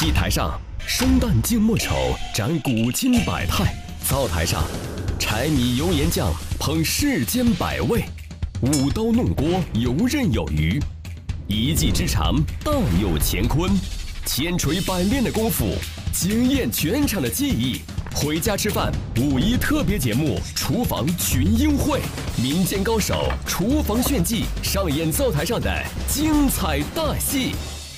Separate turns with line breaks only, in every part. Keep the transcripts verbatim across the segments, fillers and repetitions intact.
戏台上，生旦净末丑展古今百态；灶台上，柴米油盐酱烹世间百味；舞刀弄锅游刃有余。一技之长大有乾坤，千锤百炼的功夫惊艳全场的记忆。回家吃饭五一特别节目《厨房群英会》，民间高手厨房炫技，上演灶台上的精彩大戏。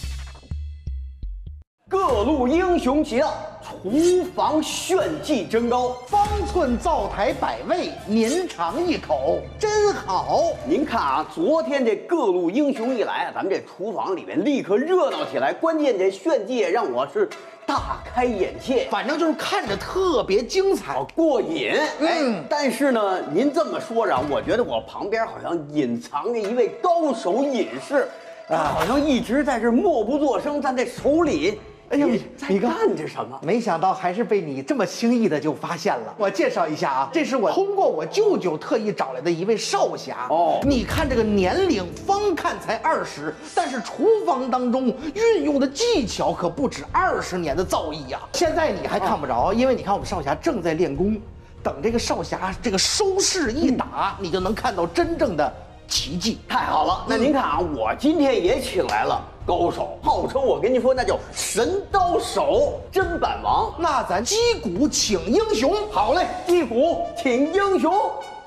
各路英雄齐到，厨房炫技真高，
方寸灶台百味，您尝一口真好。
您看啊，昨天这各路英雄一来，咱们这厨房里面立刻热闹起来。关键这炫技也让我是大开眼界，
反正就是看着特别精彩，
过瘾。嗯，但是呢，您这么说着，我觉得我旁边好像隐藏着一位高手隐士，啊，好像一直在这默不作声，但在手里。哎呀，你在干着什么？
没想到还是被你这么轻易的就发现了。我介绍一下啊，这是我通过我舅舅特意找来的一位少侠。哦，你看这个年龄，方看才二十，但是厨房当中运用的技巧可不止二十年的造诣呀。现在你还看不着，因为你看我们少侠正在练功，等这个少侠这个收势一打，你就能看到真正的奇迹。
太好了，那您看啊，我今天也请来了高手，号称我跟您说那叫神刀手砧板王。
那咱击鼓请英雄。
好嘞，击鼓请英雄。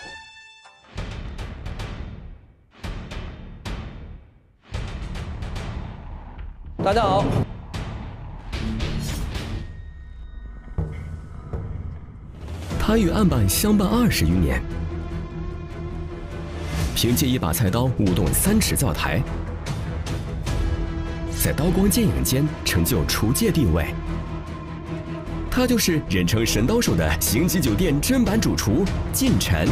大家好，
他与案板相伴二十余年，凭借一把菜刀舞动三尺灶台，在刀光剑影间成就厨界地位。他就是人称神刀手的星级酒店砧板主厨晋晨。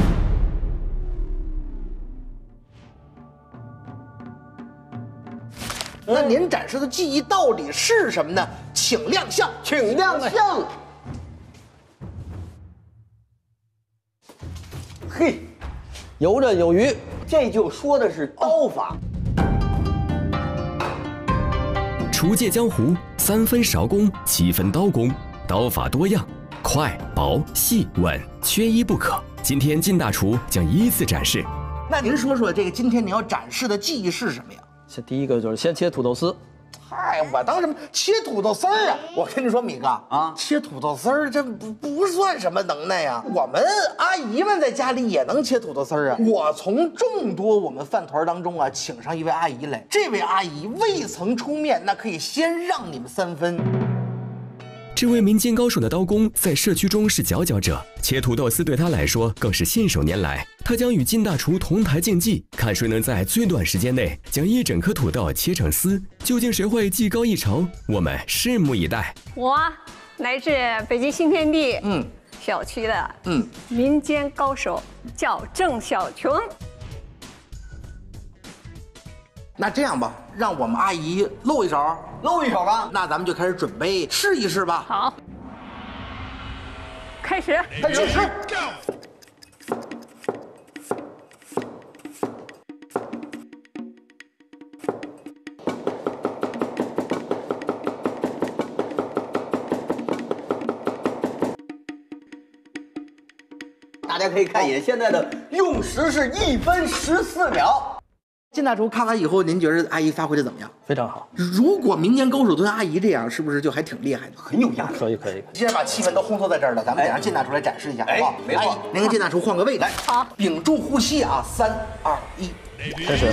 那您展示的技艺到底是什么呢？请亮相，
请亮相。嘿，
游刃有余，
这就说的是刀法。
厨界江湖，三分勺工，七分刀工，刀法多样，快、薄、细、稳，缺一不可。今天晋大厨将依次展示。
那您说说，这个今天你要展示的技艺是什么呀？
先第一个就是先切土豆丝。
嗨，我当什么切土豆丝儿啊？我跟你说，米哥啊，切土豆丝儿这不不算什么能耐呀。我们阿姨们在家里也能切土豆丝儿啊。我从众多我们饭团当中啊，请上一位阿姨来，这位阿姨未曾出面，那可以先让你们三分。
这位民间高手的刀工在社区中是佼佼者，切土豆丝对他来说更是信手拈来。他将与晋大厨同台竞技，看谁能在最短时间内将一整颗土豆切成丝。究竟谁会技高一筹？我们拭目以待。
我来自北京新天地嗯小区的嗯民间高手，叫郑小琼。
那这样吧，让我们阿姨露一手，
露一手吧。
那咱们就开始准备试一试吧。
好，开始，
开始试。
大家可以看一眼，现在的用时是一分十四秒。
晋大厨看完以后，您觉得阿姨发挥的怎么样？
非常好。
如果民间高手跟阿姨这样，是不是就还挺厉害的？
很有压力。
可以可以。
既然把气氛都烘托在这儿了，咱们得让晋大厨来展示一下，好不好？
没错。
您跟晋大厨换个位置。来，
好，
屏住呼吸啊，三二一，
开始。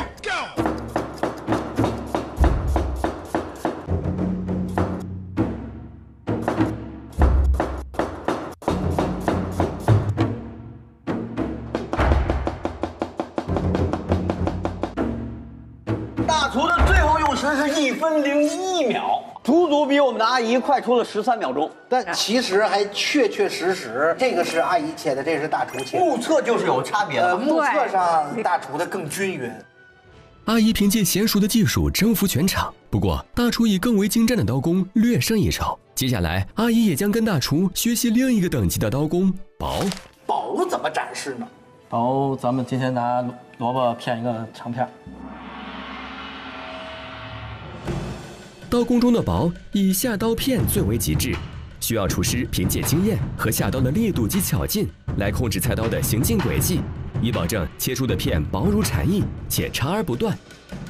大厨的最后用时是一分零一秒，足足比我们的阿姨快出了十三秒钟。
但其实还确确实实，这个是阿姨切的，这是大厨切的。
目测就是有差别的。
呃，目测上大厨的更均匀。
阿姨凭借娴熟的技术征服全场，不过大厨以更为精湛的刀工略胜一筹。接下来，阿姨也将跟大厨学习另一个等级的刀工薄。
薄怎么展示呢？
薄，咱们今天拿萝卜片一个长片。
刀工中的薄以下刀片最为极致，需要厨师凭借经验和下刀的力度及巧劲来控制菜刀的行进轨迹，以保证切出的片薄如蝉翼且插而不断。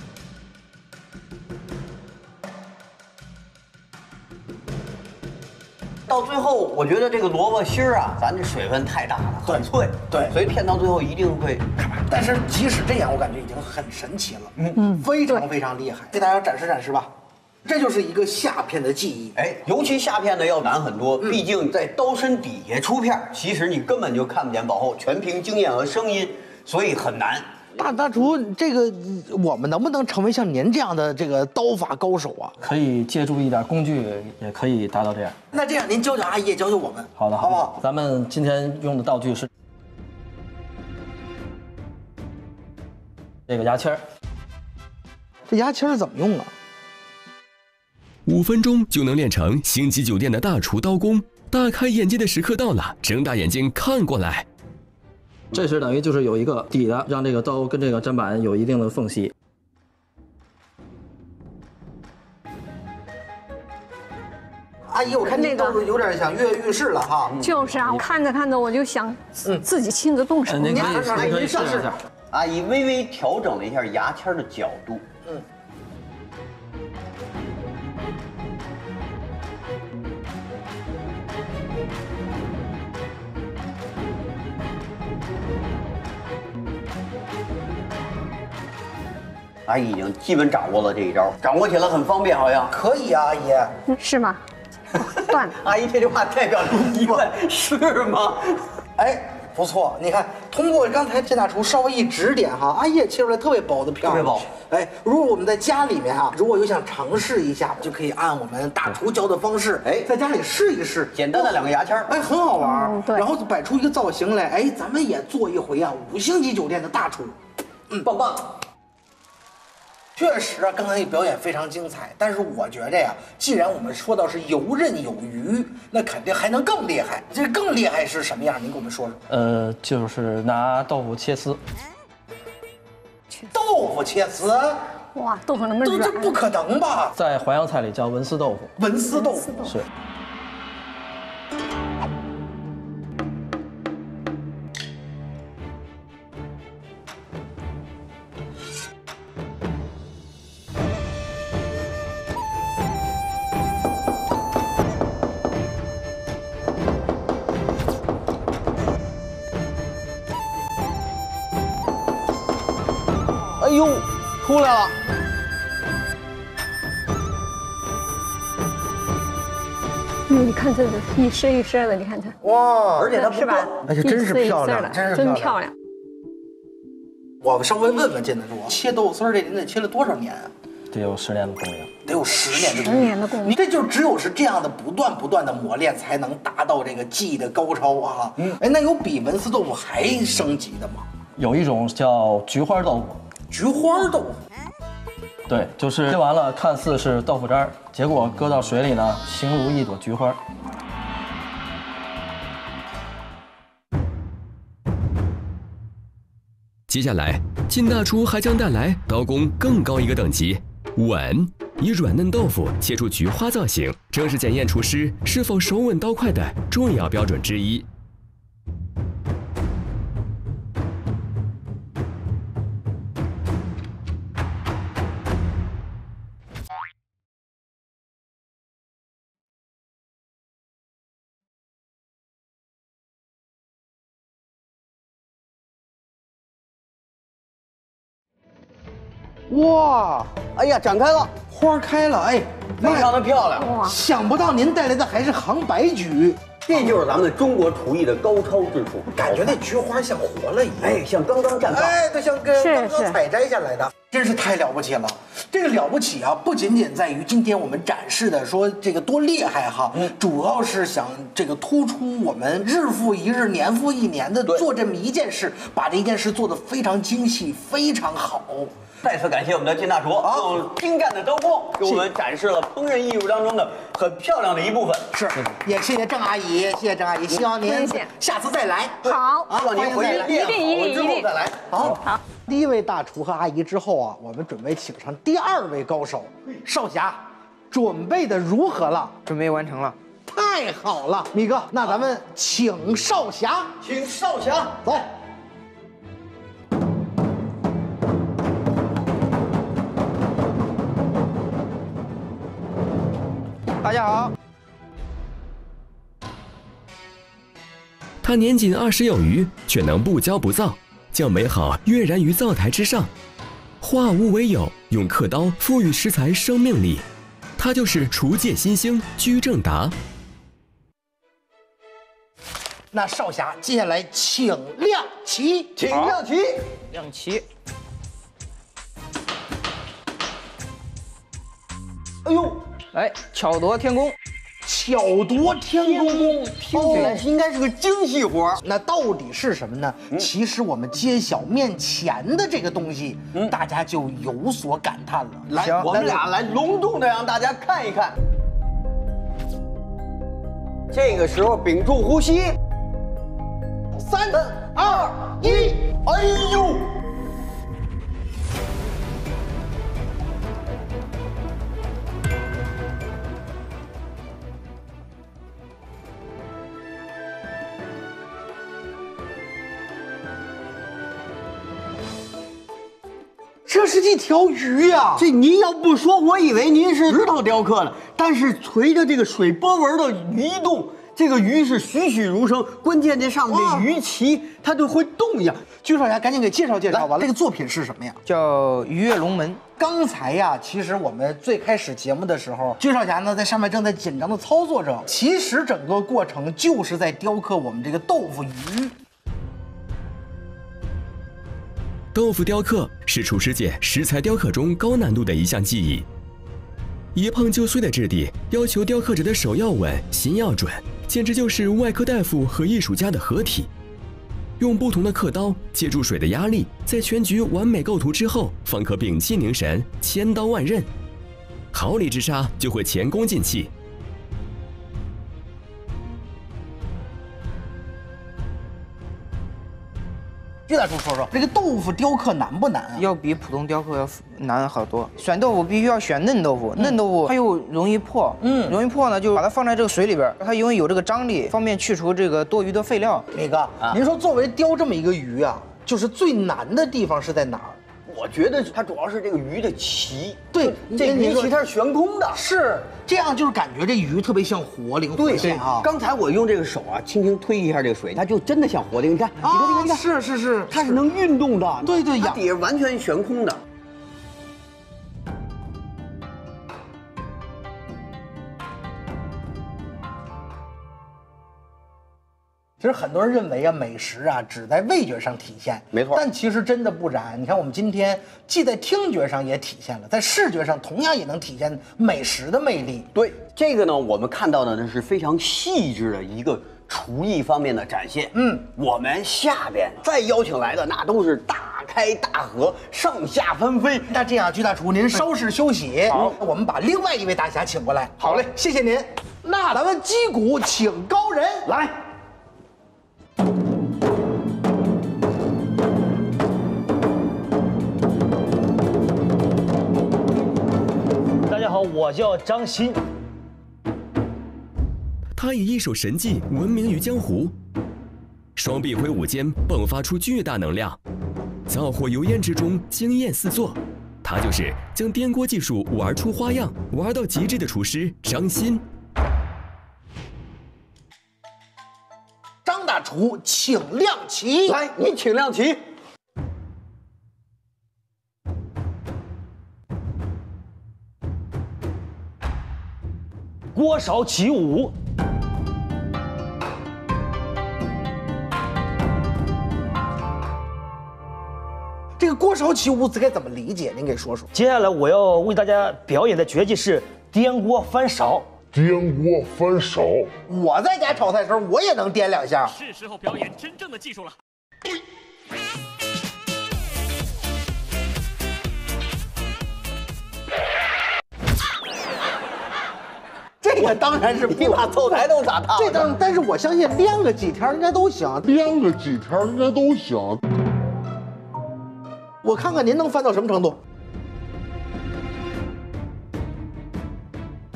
到最后，我觉得这个萝卜芯儿啊，咱这水分太大了，很脆，
对
所以片到最后一定会。
但是即使这样，我感觉已经很神奇了，嗯嗯，非常非常厉害。给大家展示展示吧，这就是一个下片的技艺。
哎，尤其下片的要难很多，毕竟在刀身底下出片，其实你根本就看不见薄厚，全凭经验和声音，所以很难。
大大厨，这个我们能不能成为像您这样的这个刀法高手啊？
可以借助一点工具，也可以达到这样。
那这样，您教教阿姨，也教教我们。
好的，
好不好？
咱们今天用的道具是这个牙签儿。
这牙签儿怎么用啊？
五分钟就能练成星级酒店的大厨刀工，大开眼界的时刻到了，睁大眼睛看过来。
这是等于就是有一个底的，让这个刀跟这个砧板有一定的缝隙。
阿姨，我看那都是有点想跃跃欲试了哈。
就是啊，看着看着我就想自己亲自动手。
您可以，您可以试一下。
阿姨微微调整了一下牙签的角度，嗯。阿姨已经基本掌握了这一招，掌握起来很方便，好像
可以啊，阿姨。
是吗？断了。
阿姨这句话代表你疑问，是吗？
哎，不错，你看，通过刚才这大厨稍微一指点哈，阿姨也切出来特别薄的片，
特别薄。
哎，如果我们在家里面哈，如果有想尝试一下，就可以按我们大厨教的方式，哎，在家里试一试，
简单的两个牙签，
哎，很好玩。
嗯，对。
然后摆出一个造型来，哎，咱们也做一回啊，五星级酒店的大厨，
嗯，棒棒。
确实啊，刚才那表演非常精彩，但是我觉着呀，既然我们说到是游刃有余，那肯定还能更厉害。这更厉害是什么样？您给我们说说。
呃，就是拿豆腐切丝。
豆腐切丝？
哇，豆腐那么软，
这不可能吧？
在淮扬菜里叫文思豆腐。
文思豆腐
是。
哎呦，出来了！
嗯，你看这个一丝一丝的，你看它，
哇，
而且它不
是吧？
而且真是漂亮，
真是真漂亮。
我稍微问问金大厨，切豆丝这您得切了多少年啊？
得有十年的功力，
得有十年的
十年的功力。
你这就只有是这样的不断不断的磨练，才能达到这个技艺的高超啊！嗯，哎，那有比文思豆腐还升级的吗？
有一种叫菊花豆腐。
菊花豆腐，
对，就是切完了，看似是豆腐渣儿，结果搁到水里呢，形如一朵菊花。
接下来，金大厨还将带来刀工更高一个等级——稳，以软嫩豆腐切出菊花造型，正是检验厨师是否手稳刀快的重要标准之一。
哇，
哎呀，展开了，
花开了，哎，
非常的漂亮。
哇，想不到您带来的还是杭白菊，
这就是咱们中国厨艺的高超之处。
感觉那菊花像活了一样，
哎，像刚刚绽放，
哎，对，像跟刚刚
是
采摘下来的，真是太了不起了。这个了不起啊，不仅仅在于今天我们展示的说这个多厉害哈，嗯，主要是想这个突出我们日复一日、年复一年的做这么一件事，把这件事做得非常精细、非常好。
再次感谢我们的金大厨啊，用精湛的刀工给我们展示了烹饪艺术当中的很漂亮的一部分。
是，也谢谢郑阿姨，谢谢郑阿姨，希望您下次再来。
好，
希望您回去练好了之后再来。
好，好。第一位大厨和阿姨之后啊，我们准备请上第二位高手，少侠。 准备的如何了？
准备完成了。
太好了，米哥，那咱们请少侠，
请少侠
走。
大家好。
他年仅二十有余，却能不骄不躁，将美好跃然于灶台之上，化无为有，用刻刀赋予食材生命力。他就是厨界新星居正达。
那少侠，接下来请亮旗，
请亮旗，
亮旗。
哎呦，
来巧夺天工。
巧夺天工，
听起来应该是个精细活。
那到底是什么呢？嗯、其实我们揭晓面前的这个东西，嗯、大家就有所感叹了。
来，我们俩来隆重的让大家看一看。这个时候屏住呼吸，三二一，哎呦！
这是一条鱼呀、啊！
这您要不说，我以为您是石头雕刻的。但是随着这个水波纹的移动，这个鱼是栩栩如生。关键这上面的鱼鳍它就会动呀。
居少侠，赶紧给介绍介绍吧。这个作品是什么呀？
叫鱼跃龙门。
刚才呀，其实我们最开始节目的时候，居少侠呢在上面正在紧张的操作着。其实整个过程就是在雕刻我们这个豆腐鱼。
豆腐雕刻是厨师界食材雕刻中高难度的一项技艺，一碰就碎的质地要求雕刻者的手要稳、心要准，简直就是外科大夫和艺术家的合体。用不同的刻刀，借助水的压力，在全局完美构图之后，方可屏气凝神，千刀万刃，毫厘之差就会前功尽弃。
岳大厨说说，这个豆腐雕刻难不难啊？
要比普通雕刻要难好多。选豆腐必须要选嫩豆腐，嗯、嫩豆腐它又容易破，嗯，容易破呢，就把它放在这个水里边，它因为有这个张力，方便去除这个多余的废料。
李哥，啊、您说作为雕这么一个鱼啊，就是最难的地方是在哪儿？
我觉得它主要是这个鱼的鳍，
对，
这鱼鳍它是悬空的，
是这样，就是感觉这鱼特别像活灵活现啊。
刚才我用这个手啊，轻轻推一下这个水，它就真的像活的。你看，
啊、
你看，你看，
是是是，
它是能运动的，
对对呀，
它底下完全悬空的。
其实很多人认为啊，美食啊只在味觉上体现，
没错。
但其实真的不然。你看，我们今天既在听觉上也体现了，在视觉上同样也能体现美食的魅力。
对，这个呢，我们看到的呢是非常细致的一个厨艺方面的展现。嗯，我们下边再邀请来的那都是大开大合，上下翻飞。
那这样，居大厨您稍事休息，好，我们把另外一位大侠请过来。
好嘞，
谢谢您。那咱们击鼓请高人
来。
大家好，我叫张鑫。
他以一手神技闻名于江湖，双臂挥舞间迸发出巨大能量，灶火油烟之中惊艳四座。他就是将颠锅技术玩出花样、玩到极致的厨师张鑫。
张大厨，请亮旗。
来，你请亮旗。
锅勺起舞。
这个锅勺起舞该怎么理解？您给说说。
接下来我要为大家表演的绝技是颠锅翻勺。
颠锅翻勺，
我在家炒菜的时候我也能颠两下。
是时候表演真正的技术了。
这个当然是
比把灶台都砸塌了。
这当，但是我相信练个几天应该都行，
练个几天应该都行。
我看看您能翻到什么程度。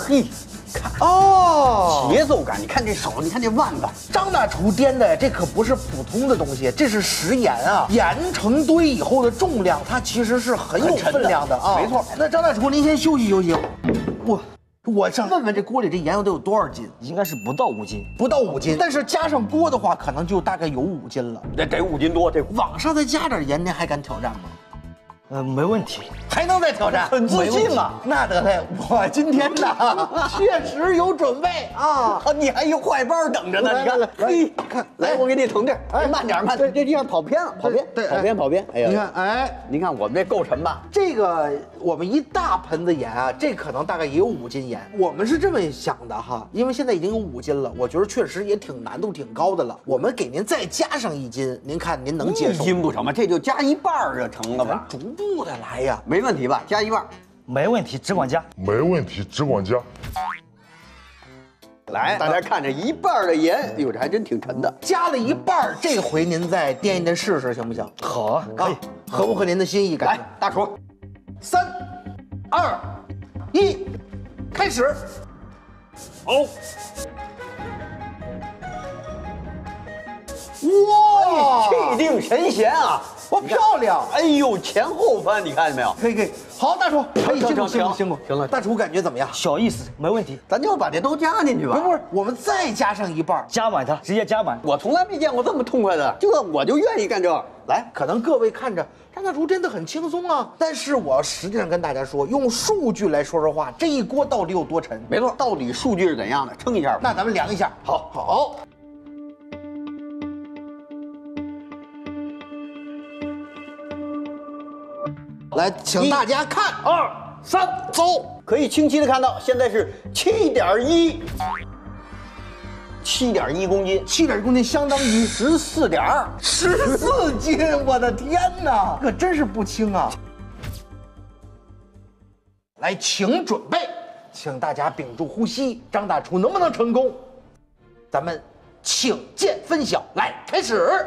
嘿，看
哦，
节奏感，你看这手，你看这腕子，
张大厨颠的这可不是普通的东西，这是食盐啊！盐成堆以后的重量，它其实是很有分量的啊。
没错。
那张大厨，您先休息休息。我我想问问这锅里这盐得有多少斤？
应该是不到五斤，
不到五斤，但是加上锅的话，可能就大概有五斤了。
得得五斤多，这
往上再加点盐，您还敢挑战吗？
呃，没问题。
还能再挑战？
很自信嘛。
那得嘞，我今天呢确实有准备啊！
你还有坏包等着呢，你看，嘿，看，来，我给你腾地儿，哎，慢点，慢点，这这样跑偏了，跑偏，
对，
跑偏，跑偏。哎呀，
你看，哎，
您看我们这够沉吧？
这个我们一大盆的盐啊，这可能大概也有五斤盐。我们是这么想的哈，因为现在已经有五斤了，我觉得确实也挺难度挺高的了。我们给您再加上一斤，您看您能接受？
一斤不成吗？这就加一半儿就成了吧？
逐步的来呀。
没问题吧？加一半，
没问题，只管加。
没问题，只管加。
来，大家看这一半的盐，哎呦，这还真挺沉的。
加了一半，这回您再掂一掂试试，行不行？
好啊，可以。
合不合您的心意？
来，大厨，
三、二、一，开始。
好。
哇，
气定神闲啊！
哇，漂亮！
哎呦，前后翻，你看见没有？
可以可以，好，大厨，可以辛苦辛苦辛苦，
行了，
大厨感觉怎么样？
小意思，没问题。
咱就把这都加进去吧。
不是不是，我们再加上一半，
加满它，直接加满。
我从来没见过这么痛快的，这我就愿意干这。来，
可能各位看着张大厨真的很轻松啊，但是我实际上跟大家说，用数据来说说话，这一锅到底有多沉？
没错，到底数据是怎样的？称一下吧。
那咱们量一下。
好，
好。来，请大家看，
二三，走！可以清晰的看到，现在是七点一，七点一公斤，
七点一公斤相当于
十四点二，
十四斤！我的天哪，可真是不轻啊！来，请准备，请大家屏住呼吸，张大厨能不能成功？咱们请见分晓，来，开始。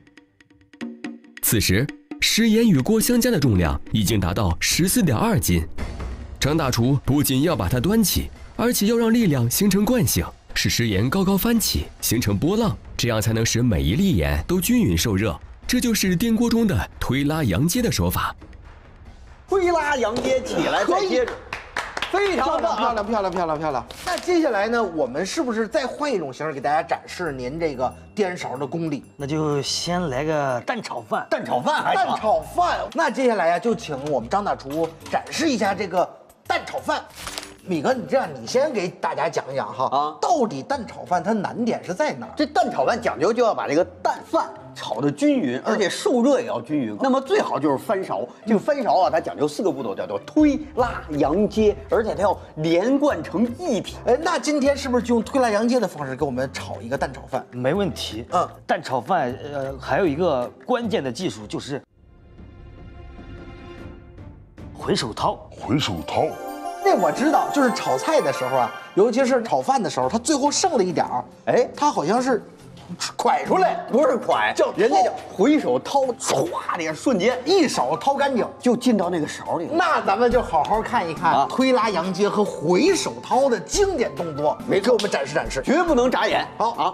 此时。食盐与锅相加的重量已经达到十四点二斤，张大厨不仅要把它端起，而且要让力量形成惯性，使食盐高高翻起，形成波浪，这样才能使每一粒盐都均匀受热。这就是颠锅中的推拉扬接的说法。
推拉扬接起来再接着，非常棒，
漂亮漂亮漂亮漂亮。那接下来呢，我们是不是再换一种形式给大家展示您这个颠勺的功力？
那就先来个蛋炒饭。
蛋炒饭还
蛋炒饭。那接下来呀，就请我们张大厨展示一下这个蛋炒饭。米哥，你这样，你先给大家讲一讲哈啊，到底蛋炒饭它难点是在哪儿？
这蛋炒饭讲究就要把这个蛋饭炒得均匀，而且受热也要均匀。那么最好就是翻勺，这个翻勺啊，它讲究四个步骤，叫做推拉扬接，而且它要连贯成一体。
哎，那今天是不是就用推拉扬接的方式给我们炒一个蛋炒饭？
没问题。
嗯，
蛋炒饭呃还有一个关键的技术就是回手掏。
回手掏。
那我知道，就是炒菜的时候啊，尤其是炒饭的时候，它最后剩了一点儿，哎，它好像是蒯出来，
不是蒯，叫人家叫回手掏，唰的一瞬间
一勺掏干净，
就进到那个勺里了。
那咱们就好好看一看、啊、推拉扬接和回手掏的经典动作，没给我们展示展示，
绝不能眨眼。
好啊。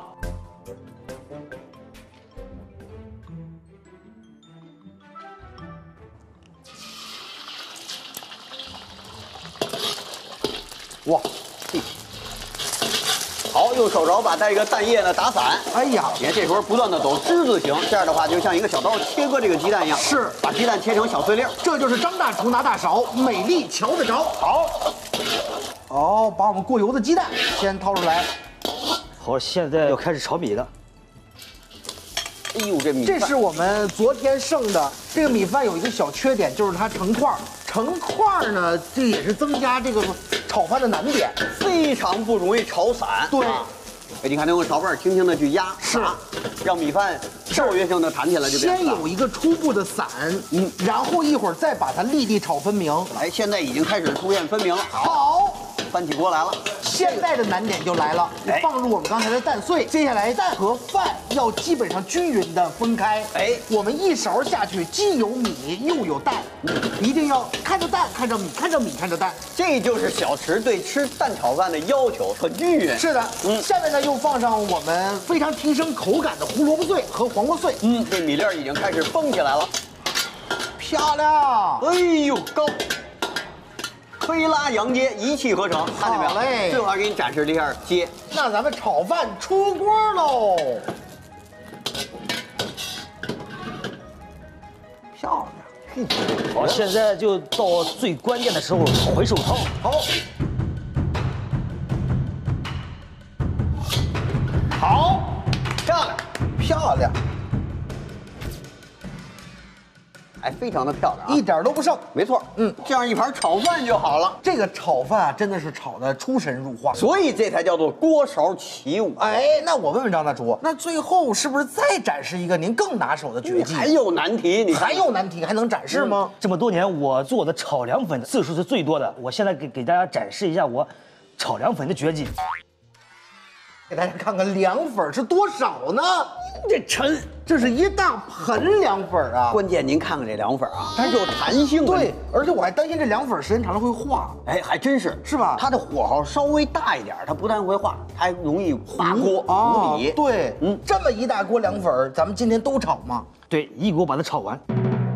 哇，
好，用手勺把这个蛋液呢打散。
哎呀，
你看这时候不断的走之字形，这样的话就像一个小刀切割这个鸡蛋一样。
是，
把鸡蛋切成小碎粒。
这就是张大厨拿大勺，美丽瞧得着。
好，
哦，把我们过油的鸡蛋先掏出来。
好，现在要开始炒米了。
哎呦，这米
这是我们昨天剩的。这个米饭有一个小缺点，就是它成块儿。成块儿呢，这也是增加这个炒饭的难点，
非常不容易炒散。
对，
哎，你看，用勺把轻轻的去压，
是，
让米饭跳跃性的弹起来就变。
先有一个初步的散，嗯，然后一会儿再把它粒粒炒分明。
哎，现在已经开始出现分明了。
好，
翻起锅来了。
现在的难点就来了，你放入我们刚才的蛋碎，接下来蛋和饭要基本上均匀的分开。哎，我们一勺下去，既有米又有蛋，一定要看着蛋，看着米，看着米，看着蛋。
这就是小池对吃蛋炒饭的要求，很均匀。
是的，嗯。下面呢又放上我们非常提升口感的胡萝卜碎和黄瓜碎。
嗯，这米粒儿已经开始蹦起来了，
漂亮！
哎呦，高！推拉扬接，一气呵成，看见没有？
好嘞！
最后还给你展示了一下接。
那咱们炒饭出锅喽！漂亮！
好，现在就到最关键的时候，回手掏。
好。好，
漂亮，
漂亮。
还非常的漂亮、啊，
一点都不剩。
没错，嗯，这样一盘炒饭就好了。
这个炒饭啊，真的是炒的出神入化，
所以这才叫做锅勺起舞。
哎，那我问问张大厨，那最后是不是再展示一个您更拿手的绝技？
还有难题，你
还有难题，还能展示吗？
嗯、这么多年，我做的炒凉粉次数是最多的。我现在给给大家展示一下我炒凉粉的绝技。
给大家看看凉粉是多少呢？
这沉，
这是一大盆凉粉啊！
关键您看看这凉粉啊，它是有弹性的。
对，而且我还担心这凉粉时间长了会化。
哎，还真是，
是吧？
它的火候稍微大一点，它不但会化，它还容易滑锅糊底。
对，嗯，这么一大锅凉粉，咱们今天都炒吗？
对，一锅把它炒完。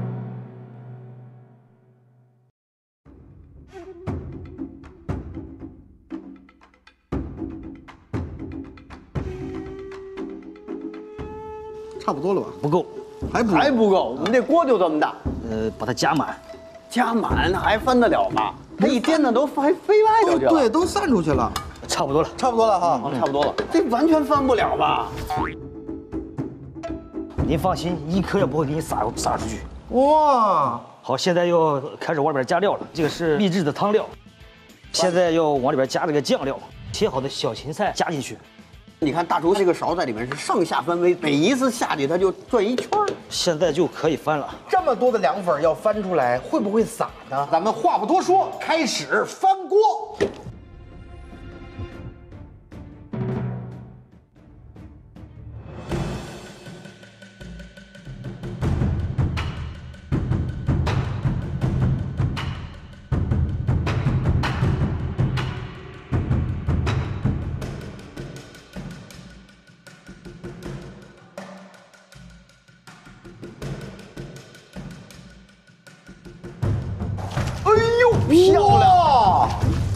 差不多了吧？
不够，
还不还不够。我们这锅就这么大，
呃，把它加满，
加满还翻得了吗？它一颠呢都飞飞外头去了。
对，都散出去了。
差不多了，
差不多了哈，
嗯、差不多了。这完全翻不了吧？
您放心，一颗也不会给你撒撒出去。
哇，
好，现在又开始往里边加料了。这个是秘制的汤料，现在要往里边加这个酱料，切好的小芹菜加进去。
你看大厨这个勺在里面是上下翻飞，每一次下去它就转一圈。
现在就可以翻了。
这么多的凉粉要翻出来，会不会洒呢？咱们话不多说，开始翻锅。漂亮！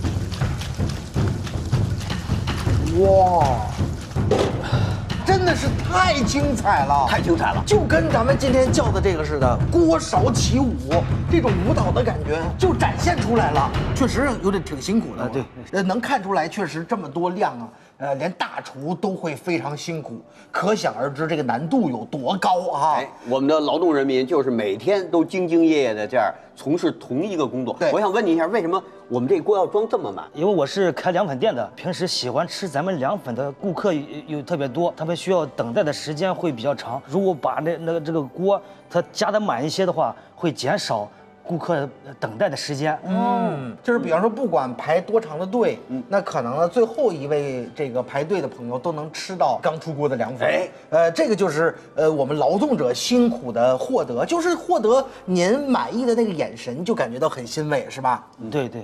哇，真的是太精彩了，
太精彩了，
就跟咱们今天叫的这个似的，锅勺起舞，这种舞蹈的感觉就展现出来了。确实有点挺辛苦的，对，呃，能看出来，确实这么多量啊，呃，连大厨都会非常辛苦，可想而知这个难度有多高啊！
哎，我们的劳动人民就是每天都兢兢业业的这样从事同一个工作。对，我想问你一下，为什么我们这锅要装这么满？
因为我是开凉粉店的，平时喜欢吃咱们凉粉的顾客有有特别多，他们需要等待的时间会比较长。如果把那那个这个锅它加的满一些的话，会减少顾客等待的时间。
嗯，就是比方说，不管排多长的队，嗯，那可能呢，最后一位这个排队的朋友都能吃到刚出锅的凉粉。哎，呃，这个就是呃我们劳动者辛苦的获得，就是获得您满意的那个眼神，就感觉到很欣慰，是吧？
嗯，对对。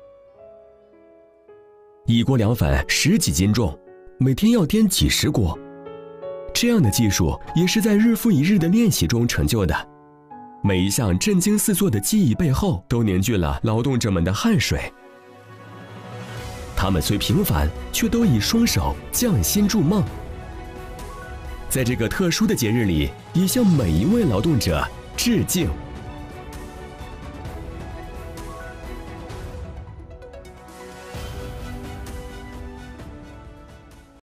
一锅凉粉十几斤重，每天要颠几十锅，这样的技术也是在日复一日的练习中成就的。每一项震惊四座的技艺背后，都凝聚了劳动者们的汗水。他们虽平凡，却都以双手匠心筑梦。在这个特殊的节日里，也向每一位劳动者致敬。